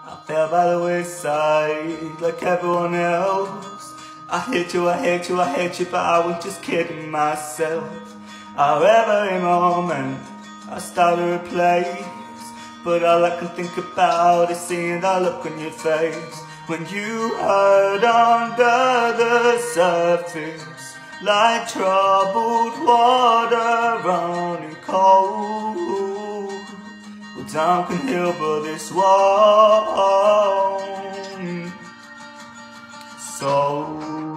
I fell by the wayside like everyone else. I hate you, I hate you, I hate you, but I was just kidding myself. Every moment I start to replace, but all I can think about is seeing that look on your face when you hurt under the surface, like troubled water running cold. Well, time can heal, but this won't. So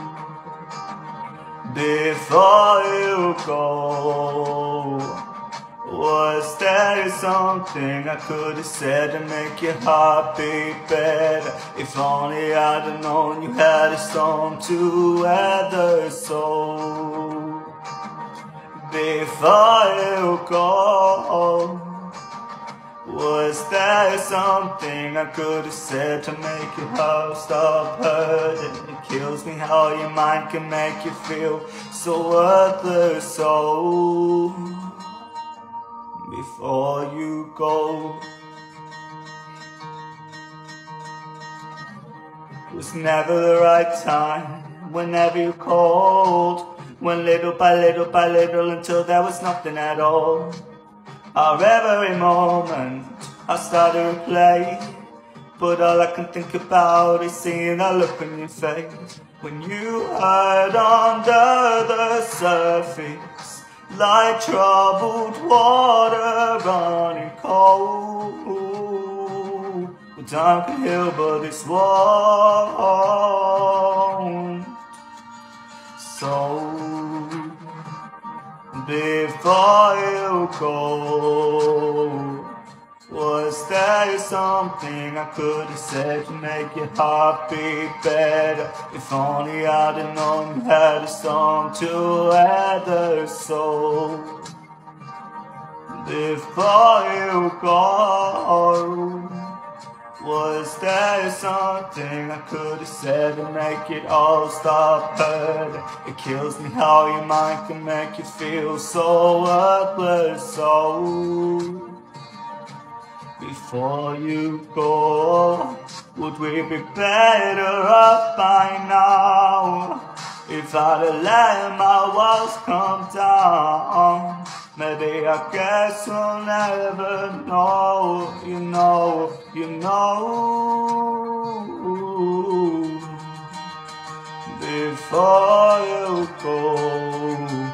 before you go, was there something I could have said to make your heart beat better? If only I'd have known you had a storm to weather. So before you go, was there something I could have said to make your heart stop hurting? It kills me how your mind can make you feel so worthless. So before you go, it was never the right time. Whenever you called, went little by little until there was nothing at all. Every moment I start to replay, but all I can think about is seeing that look on your face when you hide under the surface, like troubled water running cold. Well, time can heal, but this won't. So before you go, was there something I could have said to make your heart beat better? If only I'd have known you had a storm to weather. So before you go, was there something I could have said to make it all stop hurting? It kills me how your mind can make you feel so worthless. So before you go, would we be better off by now? If I'd have let my walls come down, maybe I guess we'll never know. You know, before you go.